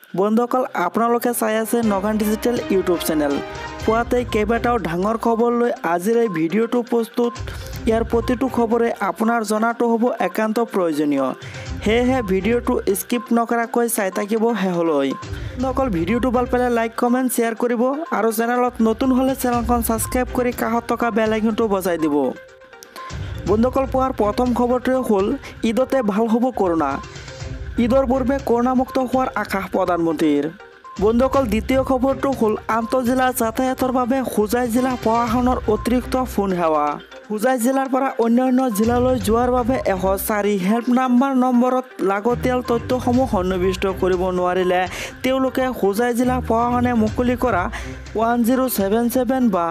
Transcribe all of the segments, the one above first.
বন্ধুসকল আপোনালোকে চাই আছে নগান ডিজিটেল ইউটিউব চেনেল। পুৱাতে কেইবাটাও ডাঙৰ খবৰ লৈ আজিৰ এই ভিডিঅ'টো প্ৰস্তুত। ইয়াৰ প্ৰতিটো খবৰে আপোনাৰ জনাটো হ'ব একান্ত প্ৰয়োজনীয়, সেয়েহে ভিডিঅ'টো স্কিপ নকৰাকৈ চাই থাকিব শেষলৈ। বন্ধুসকল ভিডিঅ'টো ভাল পালে লাইক কমেণ্ট শ্বেয়াৰ কৰিব আৰু চেনেলত নতুন হ'লে চেনেলখন ছাবস্ক্ৰাইব কৰি কাষত থকা বেল আইকনটো বজাই দিব। বন্ধুসকল পুৱাৰ প্ৰথম খবৰটোৱে হ'ল ঈদতে ভাল হ'ব কৰোনা। ঈদৰ পূৰ্বে কৰোনামুক্ত হোৱাৰ আশা প্ৰধানমন্ত্ৰীৰ। বন্ধুসকল দ্বিতীয় খবৰটো হ'ল আন্তঃজিলা যাতায়াতৰ বাবে হোজাই জিলা প্ৰশাসনৰ অতিৰিক্ত ফোন সেৱা। হোজাই জিলাৰ পৰা অন্যান্য জিলালৈ যোৱাৰ বাবে 104 হেল্প নম্বৰত লাগতিয়াল তথ্যসমূহ সন্নিৱিষ্ট কৰিব নোৱাৰিলে তেওঁলোকে হোজাই জিলা প্ৰশাসনে মুকলি কৰা 1077 বা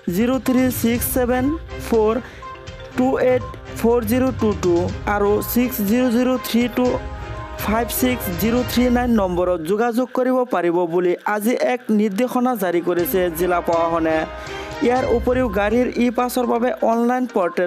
036742840222 আৰু 6003256039 নম্বৰত যোগাযোগ কৰিব পাৰিব বুলি আজি এক নিৰ্দেশনা জাৰি কৰিছে জিলা প্ৰশাসনে। ইয়াৰ উপৰিও গাড়ীৰ ই-পাছৰ বাবে অনলাইন পৰ্টেল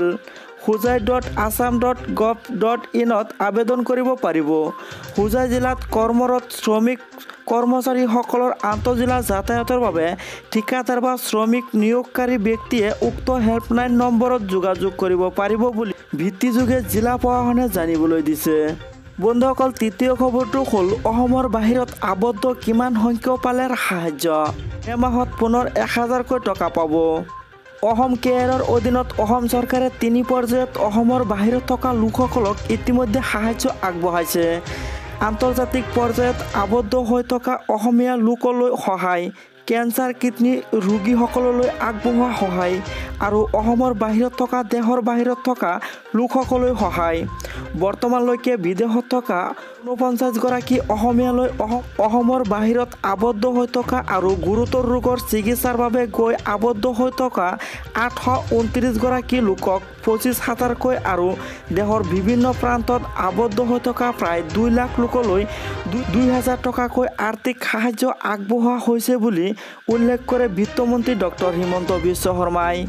hojai.assam.gov.in আবেদন কৰিব পাৰিব। হোজাই জিলাত কৰ্মৰত শ্ৰমিক কৰ্মচাৰীসকলৰ আন্তঃজিলা যাতায়াতৰ বাবে ঠিকাদাৰ বা শ্ৰমিক নিয়োগকাৰী ব্যক্তিয়ে উক্ত হেল্পলাইন নম্বৰত যোগাযোগ কৰিব পাৰিব বুলি ভিত্তিযোগে জিলা প্ৰশাসনে জানিবলৈ দিছে। বন্ধুসকল তৃতীয় খবৰটো হ'ল অসমৰ বাহিৰত আবদ্ধ কিমান সংখ্যক পালে সাহায্য। মাহত পুনৰ 1000কৈ টকা পাব। অসম কেয়াৰৰ অধীনত অসম চৰকাৰে 3 পৰ্যায়ত অসমৰ বাহিৰত থকা লোকসকলক ইতিমধ্যে সাহায্য আগবঢ়াইছে। আন্তৰ্জাতিক পৰ্যায়ত আবদ্ধ হৈ থকা অসমীয়া লোকলৈ সহায়, কেঞ্চাৰ কিডনী ৰোগীসকললৈ আগবঢ়োৱা সহায় আৰু অসমৰ বাহিৰত থকা দেশৰ বাহিৰত থকা লোকসকললৈ সহায়। বৰ্তমানলৈকে বিদেশত থকা 49গৰাকী অসমীয়ালৈ অসমৰ বাহিৰত আবদ্ধ হৈ থকা আৰু গুৰুতৰ ৰোগৰ চিকিৎসাৰ বাবে গৈ আবদ্ধ হৈ থকা 829গৰাকী লোকক 25,000কৈ আৰু দেশৰ বিভিন্ন প্ৰান্তত আবদ্ধ হৈ থকা প্ৰায় 2 লাখ লোকলৈ 2,000 টকাকৈ আৰ্থিক সাহায্য আগবঢ়োৱা হৈছে বুলি উল্লেখ কৰে বিত্তমন্ত্ৰী ডক্টৰ হিমন্ত বিশ্ব শৰ্মাই।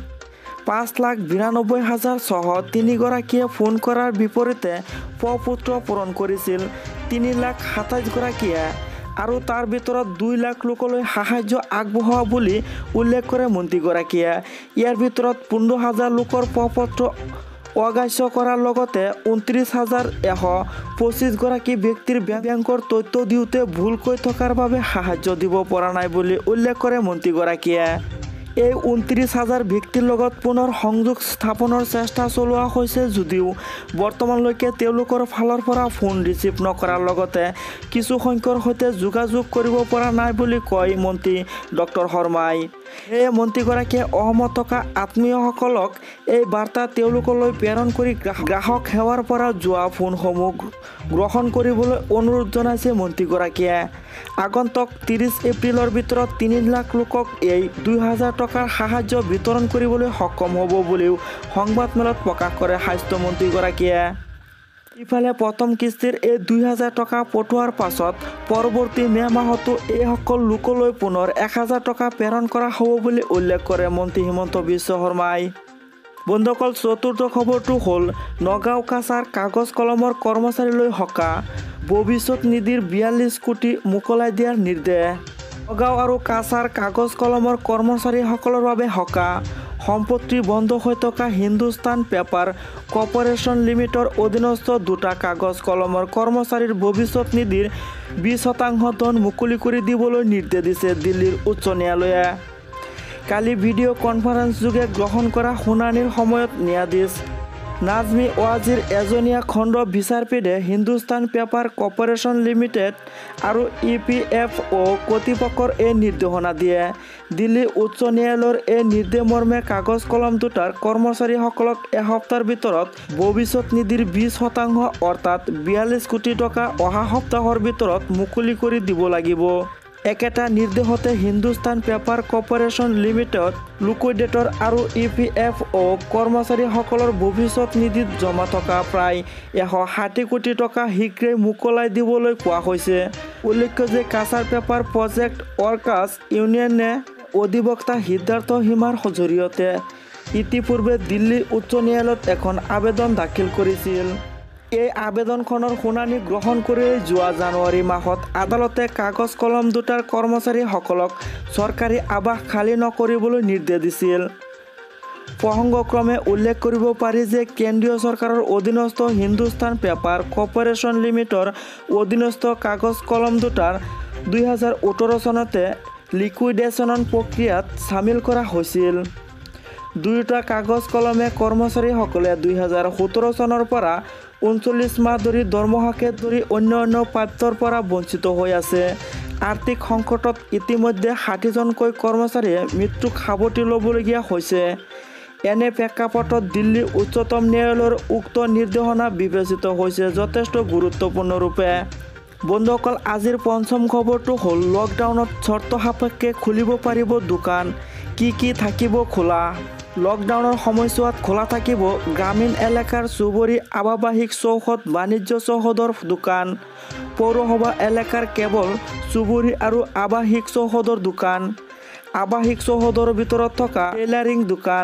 5,92,603গৰাকীয়ে ফোন কৰাৰ বিপৰীতে প্ৰপত্ৰ পূৰণ কৰিছিল 3,27,000গৰাকীয়ে আৰু তাৰ ভিতৰত 2 লাখ লোকলৈ সাহায্য আগবঢ়োৱা বুলি উল্লেখ কৰে মন্ত্ৰীগৰাকীয়ে। ইয়াৰ ভিতৰত 15,000 লোকৰ প্ৰপত্ৰ অগ্ৰাহ্য কৰাৰ লগতে 29,125গৰাকী ব্যক্তিৰ বেংকৰ তথ্য দিওঁতে ভুলকৈ থকাৰ বাবে সাহায্য দিব পৰা নাই বুলি উল্লেখ কৰে মন্ত্ৰীগৰাকীয়ে। এই 29,000 ব্যক্তিৰ লগত পুনৰ সংযোগ স্থাপনৰ চেষ্টা চলোৱা হৈছে যদিও বৰ্তমানলৈকে তেওঁলোকৰ ফালৰ পৰা ফোন ৰিচিভ নকৰাৰ লগতে কিছু সংখ্যৰ সৈতে যোগাযোগ কৰিব পৰা নাই বুলি কয় মন্ত্ৰী ডক্টৰ শৰ্মাই। সেয়ে মন্ত্ৰীগৰাকীয়ে অসমত থকা আত্মীয়সকলক এই বাৰ্তা তেওঁলোকলৈ প্ৰেৰণ কৰি গ্ৰাহক সেৱাৰ পৰা যোৱা ফোনসমূহ গ্ৰহণ কৰিবলৈ অনুৰোধ জনাইছে মন্ত্ৰীগৰাকীয়ে। আগন্তুক 30 এপ্ৰিলৰ ভিতৰত 3 লাখ লোকক এই 2,000 টকাৰ সাহায্য বিতৰণ কৰিবলৈ সক্ষম হ'ব বুলিও সংবাদমেলত প্ৰকাশ কৰে স্বাস্থ্যমন্ত্ৰীগৰাকীয়ে। ইফালে প্ৰথম কিস্তিৰ এই 2,000 টকা পঠোৱাৰ পাছত পৰৱৰ্তী মে' মাহতো এইসকল লোকলৈ পুনৰ 1,000 টকা প্ৰেৰণ কৰা হ'ব বুলি উল্লেখ কৰে মন্ত্ৰী হিমন্ত বিশ্ব শৰ্মাই। বন্ধুসকল চতুৰ্থ খবৰটো হ'ল নগাঁও কাছাৰ কাগজ কলমৰ কৰ্মচাৰীলৈ সকাহ, ভৱিষ্যত নিধিৰ 42 কোটি মোকলাই দিয়াৰ নিৰ্দেশ। নগাঁও আৰু কাছাৰ কাগজ কলমৰ কৰ্মচাৰীসকলৰ বাবে সকাহ। সম্প্ৰতি বন্ধ হৈ থকা হিন্দুস্তান পেপাৰ কৰ্পোৰেশ্যন লিমিটেডৰ অধীনস্থ 2টা কাগজ কলমৰ কৰ্মচাৰীৰ ভৱিষ্যত নিধিৰ 20% ধন মুকলি কৰি দিবলৈ নিৰ্দেশ দিছে দিল্লীৰ উচ্চ ন্যায়ালয়ে। কালি ভিডিঅ' কনফাৰেন্স যোগে গ্ৰহণ কৰা শুনানিৰ সময়ত ন্যায়াধীশ নাজমী ৱাজিৰ এজনীয়া খণ্ড বিচাৰপীঠে হিন্দুস্তান পেপাৰ কৰ্পোৰেশ্যন লিমিটেড আৰু EPFO কৰ্তৃপক্ষৰ এই নিৰ্দেশনা দিয়ে। দিল্লী উচ্চ ন্যায়ালয়ৰ এই নিৰ্দেশ মৰ্মে কাগজ কলম 2টাৰ কৰ্মচাৰীসকলক এসপ্তাহৰ ভিতৰত ভৱিষ্যত নিধিৰ 20% অৰ্থাৎ 42 কোটি টকা অহা সপ্তাহৰ ভিতৰত মুকলি কৰি দিব লাগিব। একেটা নিৰ্দেশতে Hindustan paper corporation limited liquidator আৰু EPFO কৰ্মচাৰীসকলৰ ভৱিষ্যত নিধিত জমা থকা প্ৰায় 160 কোটি টকা শীঘ্ৰেই মোকলাই দিবলৈ কোৱা হৈছে। উল্লেখ্য যে কাছাৰ পেপাৰ প্ৰজেক্ট ৱৰ্কাৰ্ছ ইউনিয়নে অধিবক্তা সিদ্ধাৰ্থ হিমাৰ জৰিয়তে ইতিপূৰ্বে দিল্লী উচ্চ ন্যায়ালয়ত এখন আবেদন দাখিল কৰিছিল। এই আবেদনখনৰ শুনানি গ্ৰহণ কৰি যোৱা জানুৱাৰী মাহত আদালতে কাগজ কলম দুটাৰ কৰ্মচাৰীসকলক চৰকাৰী আৱাস খালী নকৰিবলৈ নিৰ্দেশ দিছিল। প্ৰসংগক্ৰমে উল্লেখ কৰিব পাৰি যে কেন্দ্ৰীয় চৰকাৰৰ অধীনস্থ হিন্দুস্তান পেপাৰ কৰ্পোৰেশ্যন লিমিটেডৰ অধীনস্থ কাগজ কলম দুটাৰ 2018 চনতে লিকুইডেশ্যন প্ৰক্ৰিয়াত চামিল কৰা হৈছিল। দুয়োটা কাগজ কলমে কৰ্মচাৰীসকলে 2017 চনৰ পৰা 39 মাহ ধৰি দৰমহাকে ধৰি অন্যান্য প্ৰাপ্যৰ পৰা বঞ্চিত হৈ আছে। আৰ্থিক সংকটত ইতিমধ্যে 60জনকৈ কৰ্মচাৰীয়ে মৃত্যুক সাৱটি ল'বলগীয়া হৈছে। এনে প্ৰেক্ষাপটত দিল্লী উচ্চতম ন্যায়ালয়ৰ উক্ত নিৰ্দেশনা বিবেচিত হৈছে যথেষ্ট গুৰুত্বপূৰ্ণ ৰূপে। বন্ধুসকল, আজিৰ পঞ্চম খবৰটো হ'ল লকডাউনত চৰ্ত সাপেক্ষে খুলিব পাৰিব দোকান, কি থাকিব খোলা। লকডাউনৰ সময়ছোৱাত খোলা থাকিব গ্ৰামীণ এলেকাৰ চুবুৰী, আৱাসিক চৌহদ, বাণিজ্য চৌহদৰ দোকান, পৌৰসভা এলেকাৰ কেৱল চুবুৰী আৰু আৱাসিক চৌহদৰ দোকান, আৱাসিক চৌহদৰ ভিতৰত থকা টেইলাৰিং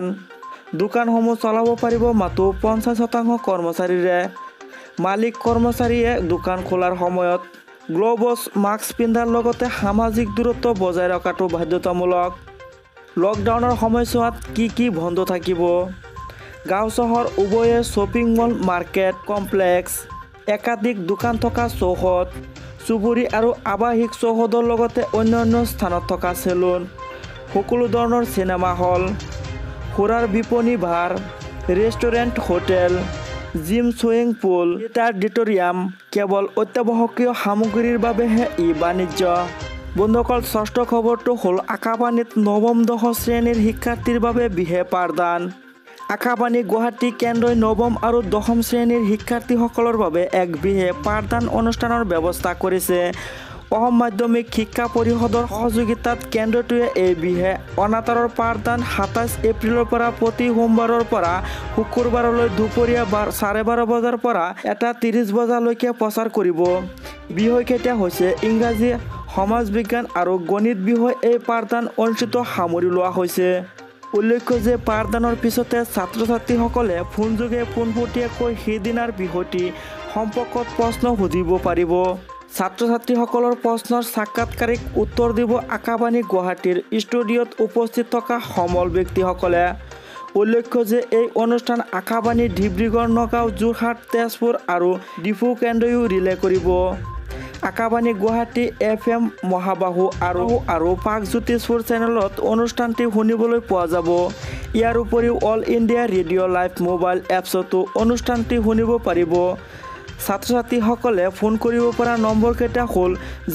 দোকানসমূহ চলাব পাৰিব মাত্ৰ 50% কৰ্মচাৰীৰে। মালিক কৰ্মচাৰীয়ে দোকান খোলাৰ সময়ত গ্ল'ভছ, মাস্ক পিন্ধাৰ লগতে সামাজিক দূৰত্ব বজাই ৰখাটো বাধ্যতামূলক। লকডাউনৰ সময়ছোৱাত কি বন্ধ থাকিব? গাঁও চহৰ উভয়ে শ্বপিং মল, মাৰ্কেট কমপ্লেক্স, একাধিক দোকান থকা চৌহদ, চুবুৰী আৰু আৱাসিক চৌহদৰ লগতে অন্যান্য স্থানত থকা চেলুন, সকলো ধৰণৰ চিনেমা হল, সুৰাৰ বিপণী bar, restaurant, hotel, gym, swimming pool, theatre, কেৱল অত্যাৱশ্যকীয় সামগ্ৰীৰ বাবেহে বাণিজ্য। বন্ধুসকল, ষষ্ঠ খবৰটো হ'ল আকাপানীত নৱম দশম শ্ৰেণীৰ শিক্ষাৰ্থীৰ বাবে বিশেষ পাঠদান। আকাপানী গুৱাহাটী কেন্দ্ৰই নৱম আৰু দশম শ্ৰেণীৰ শিক্ষাৰ্থীসকলৰ বাবে এক বিশেষ পাঠদান অনুষ্ঠানৰ ব্যৱস্থা কৰিছে। অসম মাধ্যমিক শিক্ষা পৰিষদৰ সহযোগিতাত কেন্দ্ৰটোৱে এই বিশেষ অনাতাঁৰৰ পাঠদান 27 এপ্ৰিলৰ পৰা প্ৰতি সোমবাৰৰ পৰা শুকুৰবাৰলৈ দুপৰীয়া 12:30 বজাৰ পৰা 1:30 বজালৈকে প্ৰচাৰ কৰিব। বিষয়কেইটা হৈছে ইংৰাজী, সমাজ বিজ্ঞান আৰু গণিত বিষয়। এই পাঠদান অনুষ্ঠিত সামৰি লোৱা হৈছে। উল্লেখ্য যে পাঠদানৰ পিছতে ছাত্ৰ ছাত্ৰীসকলে ফোনযোগে পোনপটীয়াকৈ সেইদিনাৰ বিষয়টি সম্পৰ্কত প্ৰশ্ন সুধিব পাৰিব। ছাত্ৰ ছাত্ৰীসকলৰ প্ৰশ্নৰ সাক্ষাৎকাৰীক উত্তৰ দিব আকাপানী গুৱাহাটীৰ ষ্টুডিঅ'ত উপস্থিত থকা সমল ব্যক্তিসকলে। উল্লেখ্য যে এই অনুষ্ঠান আকাপানী, ডিব্ৰুগড়, নগাঁও, যোৰহাট, তেজপুৰ আৰু ডিফু কেন্দ্ৰইও ৰিলে কৰিব। আকাপানী গুৱাহাটী FM মহাবাহু আৰু প্ৰাগজ্যোতিষপুৰ চেনেলত অনুষ্ঠানটি শুনিবলৈ পোৱা যাব। ইয়াৰ উপৰিও all India radio' live mobile এপছতো অনুষ্ঠানটি শুনিব পাৰিব। ছাত্ৰ ছাত্ৰীসকলে ফোন কৰিব পৰা নম্বৰকেইটা হ'ল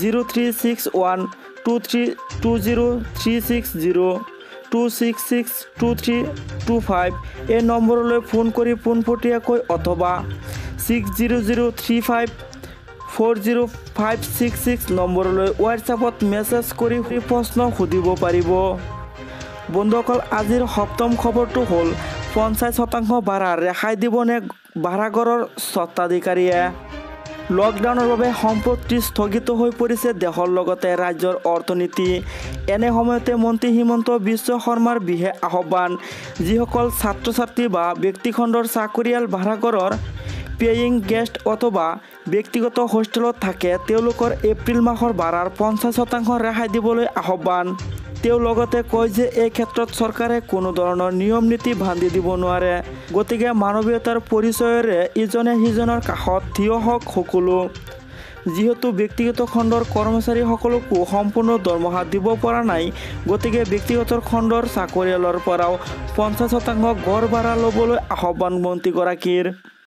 0361232036 2662325। এই নম্বৰলৈ ফোন কৰি পোনপটীয়াকৈ অথবা 6003540566 নম্বৰলৈ হোৱাটছএপত মেছেজ কৰি প্ৰশ্ন সুধিব পাৰিব। বন্ধুসকল, আজিৰ সপ্তম খবৰটো হ'ল 50% ভাড়া ৰেহাই দিবনে ভাড়াঘৰৰ স্বত্বাধিকাৰীয়ে। লকডাউনৰ বাবে সম্প্ৰতি স্থগিত হৈ পৰিছে দেশৰ লগতে ৰাজ্যৰ অৰ্থনীতি। এনে সময়তে মন্ত্ৰী হিমন্ত বিশ্ব শৰ্মাৰ বিশেষ আহ্বান, যিসকল ছাত্ৰ ছাত্ৰী বা ব্যক্তিখণ্ডৰ চাকৰিয়াল ভাড়াঘৰৰ পেয়িং গেষ্ট অথবা ব্যক্তিগত হোষ্টেলত থাকে তেওঁলোকৰ এপ্ৰিল মাহৰ ভাড়াৰ 50% ৰেহাই দিবলৈ আহ্বান। তেওঁ লগতে কয় যে এই ক্ষেত্ৰত চৰকাৰে কোনো ধৰণৰ নিয়ম নীতি বান্ধি দিব নোৱাৰে। গতিকে মানৱীয়তাৰ পৰিচয়েৰে ইজনে সিজনৰ কাষত থিয় হওক সকলো। যিহেতু ব্যক্তিগত খণ্ডৰ কৰ্মচাৰীসকলকো সম্পূৰ্ণ দৰমহা দিব পৰা নাই, গতিকে ব্যক্তিগত খণ্ডৰ চাকৰিয়ালৰ পৰাও 50% গড় ভাড়া ল'বলৈ আহ্বান মন্ত্ৰীগৰাকীৰ।